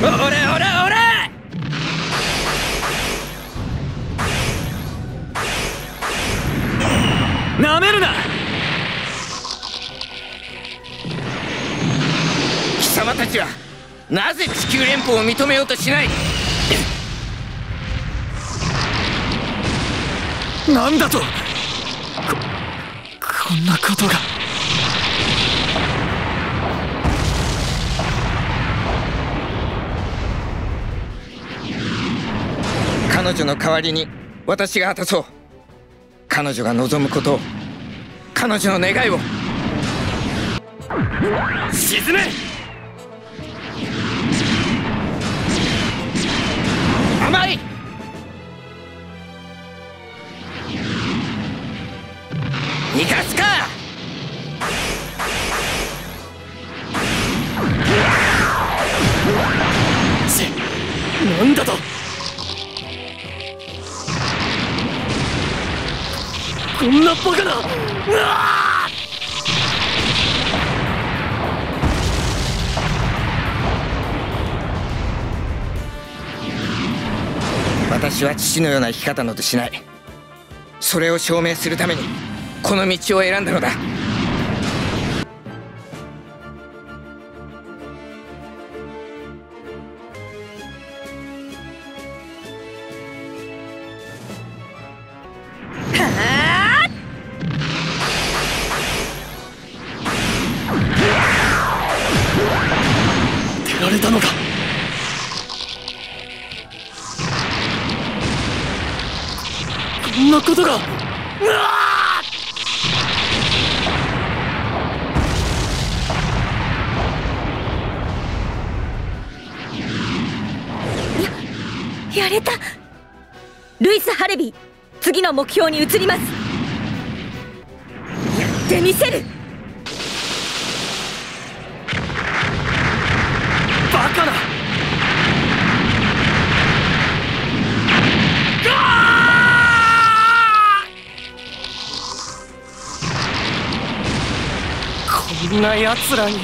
俺なめるな。 貴様たちはなぜ地球連邦を認めようとしない。 なんだと。こんなことが。 彼女の代わりに私が果たそう。彼女が望むことを、彼女の願いを。 沈め。 甘い。逃がすか。 なんだと。こんなバカな。 私は父のような生き方などしない。それを証明するためにこの道を選んだのだ。 手られたのか。こんなことが。 やれた。ルイス・ハレビー、次の目標に移ります。やってみせる。 バカな。こんな奴らに。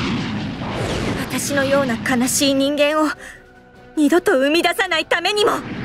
私のような悲しい人間を二度と生み出さないためにも。